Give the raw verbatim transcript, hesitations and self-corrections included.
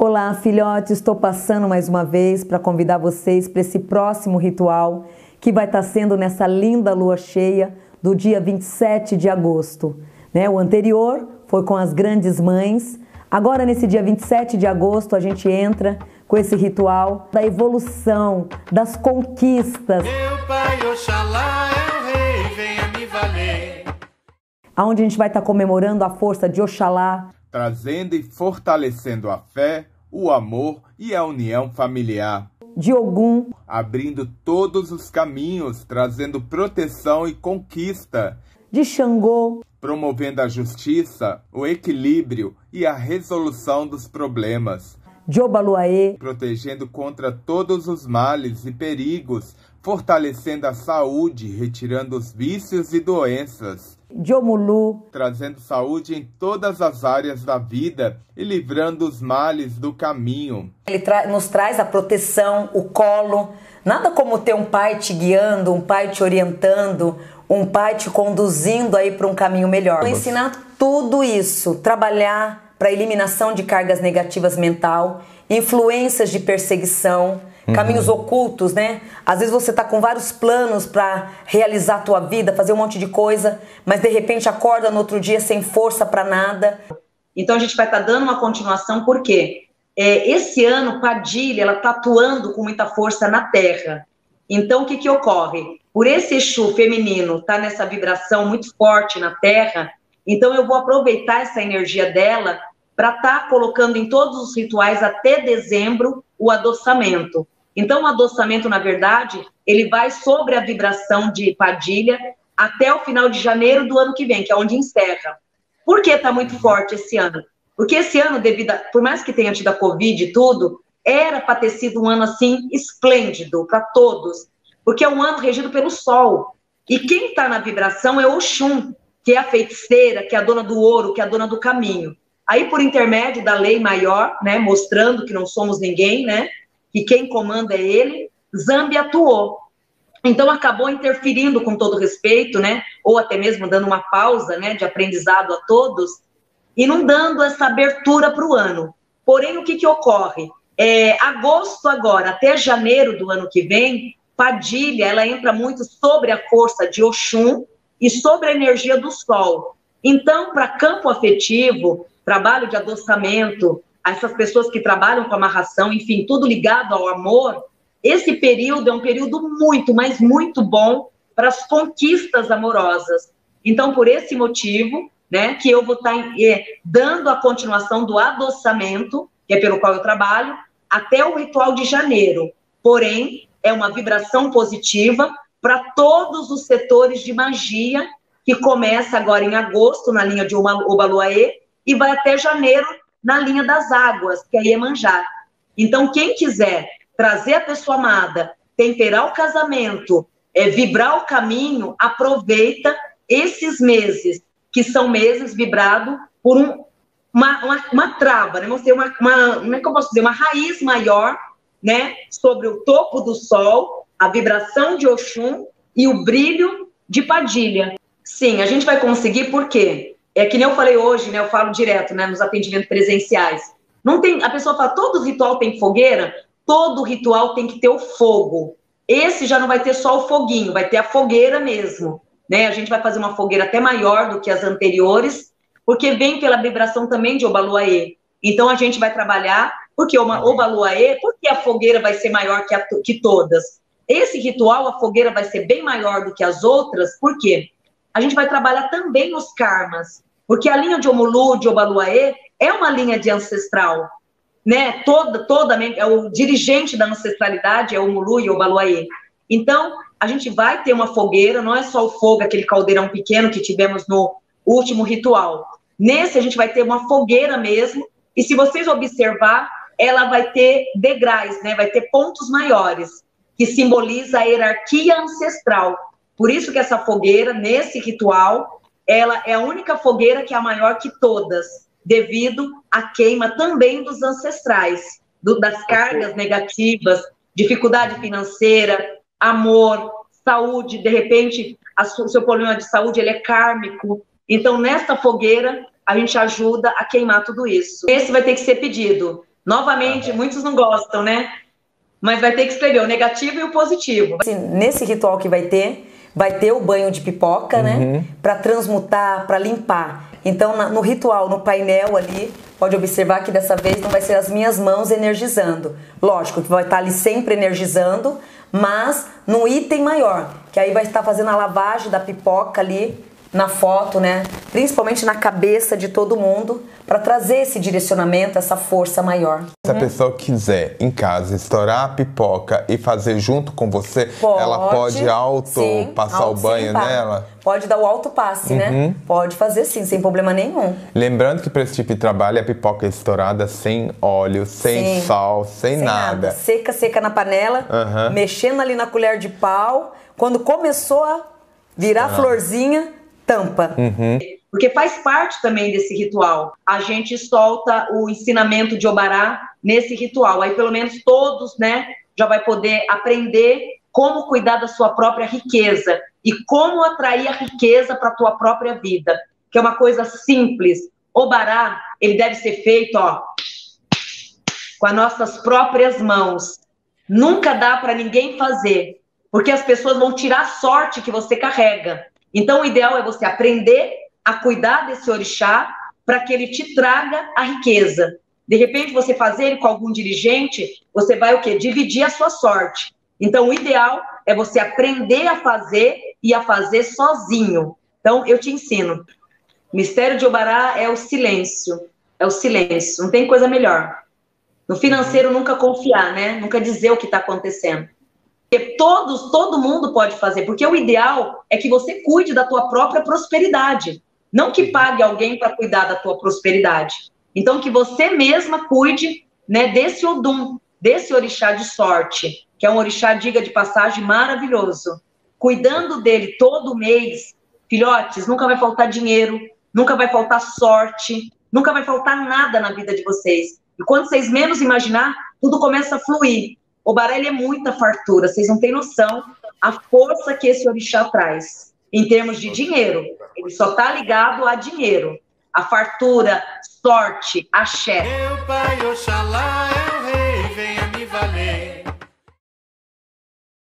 Olá, filhotes, estou passando mais uma vez para convidar vocês para esse próximo ritual que vai estar sendo nessa linda lua cheia do dia vinte e sete de agosto. Né? O anterior foi com as grandes mães, agora nesse dia vinte e sete de agosto a gente entra com esse ritual da evolução, das conquistas. Meu pai Oxalá é o rei, venha me valer. Onde a gente vai estar comemorando a força de Oxalá, trazendo e fortalecendo a fé, o amor e a união familiar. de Ogum, Abrindo todos os caminhos, trazendo proteção e conquista. de Xangô, Promovendo a justiça, o equilíbrio e a resolução dos problemas. de Obaluaê, Protegendo contra todos os males e perigos, fortalecendo a saúde, retirando os vícios e doenças. de Omulu, Trazendo saúde em todas as áreas da vida e livrando os males do caminho. Ele tra- nos traz a proteção, o colo. Nada como ter um pai te guiando, um pai te orientando, um pai te conduzindo aí para um caminho melhor. Vou ensinar tudo isso, trabalhar para eliminação de cargas negativas mental, influências de perseguição, caminhos ocultos, né? Às vezes você tá com vários planos para realizar a tua vida, fazer um monte de coisa, mas de repente acorda no outro dia sem força para nada. Então a gente vai estar dando uma continuação, porque é, esse ano Padilha, ela está atuando com muita força na Terra. Então o que que ocorre? Por esse Exu feminino estar tá nessa vibração muito forte na Terra, então eu vou aproveitar essa energia dela para estar tá colocando em todos os rituais até dezembro o adoçamento. Então o adoçamento, na verdade, ele vai sobre a vibração de Padilha até o final de janeiro do ano que vem, que é onde encerra. Por que está muito forte esse ano? Porque esse ano, devido a, por mais que tenha tido a Covid e tudo, era para ter sido um ano assim esplêndido para todos, porque é um ano regido pelo Sol. E quem está na vibração é Oxum, que é a feiticeira, que é a dona do ouro, que é a dona do caminho. Aí, por intermédio da lei maior, né, mostrando que não somos ninguém, né, que quem comanda é ele, Zambi atuou. Então, acabou interferindo, com todo respeito, né, ou até mesmo dando uma pausa, né, de aprendizado a todos, e não dando essa abertura para o ano. Porém, o que que ocorre? É, agosto agora, até janeiro do ano que vem, Padilha, ela entra muito sobre a força de Oxum e sobre a energia do Sol. Então, para campo afetivo, trabalho de adoçamento, essas pessoas que trabalham com amarração, enfim, tudo ligado ao amor, esse período é um período muito, mas muito bom para as conquistas amorosas. Então, por esse motivo, né, que eu vou estar eh, dando a continuação do adoçamento, que é pelo qual eu trabalho, até o ritual de janeiro. Porém, é uma vibração positiva para todos os setores de magia, que começa agora em agosto, na linha de Obaluaê, e vai até janeiro na linha das águas, que é Iemanjá. Então, quem quiser trazer a pessoa amada, temperar o casamento, é, vibrar o caminho, aproveita esses meses, que são meses vibrados por um, uma, uma, uma trava, né? Vamos ter uma, uma, como é que eu posso dizer? Uma raiz maior, né? Sobre o topo do Sol, a vibração de Oxum e o brilho de Padilha. Sim, a gente vai conseguir, por quê? É que nem eu falei hoje, né? Eu falo direto, né? Nos atendimentos presenciais. Não tem, a pessoa fala, todo ritual tem fogueira? Todo ritual tem que ter o fogo. Esse já não vai ter só o foguinho, vai ter a fogueira mesmo, né? A gente vai fazer uma fogueira até maior do que as anteriores, porque vem pela vibração também de Obaluaê. Então a gente vai trabalhar, porque uma Obaluaê, porque a fogueira vai ser maior que, a, que todas. Esse ritual, a fogueira vai ser bem maior do que as outras, por quê? A gente vai trabalhar também nos karmas, porque a linha de Omulu, de Obaluaê, é uma linha de ancestral, né? Toda, toda, o dirigente da ancestralidade é Omulu e Obaluaê. Então, a gente vai ter uma fogueira, não é só o fogo, aquele caldeirão pequeno que tivemos no último ritual. Nesse, a gente vai ter uma fogueira mesmo, e se vocês observar, ela vai ter degraus, né? Vai ter pontos maiores, que simboliza a hierarquia ancestral. Por isso que essa fogueira, nesse ritual, ela é a única fogueira que é a maior que todas, devido à queima também dos ancestrais, do, das cargas negativas, dificuldade financeira, amor, saúde, de repente, o seu problema de saúde ele é kármico. Então, nessa fogueira, a gente ajuda a queimar tudo isso. Esse vai ter que ser pedido. Novamente, ah, muitos não gostam, né? Mas vai ter que escrever o negativo e o positivo. Assim, nesse ritual que vai ter, vai ter o banho de pipoca, uhum, né? Para transmutar, para limpar. Então, na, no ritual, no painel ali, pode observar que dessa vez não vai ser as minhas mãos energizando. Lógico que vai estar ali sempre energizando, mas num item maior, que aí vai estar fazendo a lavagem da pipoca ali na foto, né? Principalmente na cabeça de todo mundo, para trazer esse direcionamento, essa força maior. Se a pessoa quiser em casa estourar a pipoca e fazer junto com você, pode, ela pode auto sim, passar auto o banho nela? Pode dar o auto passe, uhum, né? Pode fazer sim, sem problema nenhum. Lembrando que para esse tipo de trabalho a pipoca é estourada sem óleo, sem sim, sal, sem, sem nada. nada. Seca, seca na panela, uhum, mexendo ali na colher de pau. Quando começou a virar uhum, florzinha, tampa. Uhum. Porque faz parte também desse ritual. A gente solta o ensinamento de Obará nesse ritual. Aí pelo menos todos, né, já vai poder aprender como cuidar da sua própria riqueza e como atrair a riqueza para a tua própria vida, que é uma coisa simples. Obará, ele deve ser feito, ó, com as nossas próprias mãos. Nunca dá para ninguém fazer, porque as pessoas vão tirar a sorte que você carrega. Então, o ideal é você aprender a cuidar desse orixá para que ele te traga a riqueza. De repente, você fazer ele com algum dirigente, você vai o quê? Dividir a sua sorte. Então, o ideal é você aprender a fazer e a fazer sozinho. Então, eu te ensino. O mistério de Obará é o silêncio. É o silêncio. Não tem coisa melhor. No financeiro, nunca confiar, né? Nunca dizer o que está acontecendo. Porque todos, todo mundo pode fazer, porque o ideal é que você cuide da tua própria prosperidade, não que pague alguém para cuidar da tua prosperidade. Então, que você mesma cuide, né, desse Odum, desse orixá de sorte, que é um orixá, diga de passagem, maravilhoso. Cuidando dele todo mês, filhotes, nunca vai faltar dinheiro, nunca vai faltar sorte, nunca vai faltar nada na vida de vocês. E quando vocês menos imaginar, tudo começa a fluir. Obará é muita fartura, vocês não têm noção a força que esse orixá traz em termos de dinheiro. Ele só está ligado a dinheiro, a fartura, sorte, axé. Meu pai, Oxalá,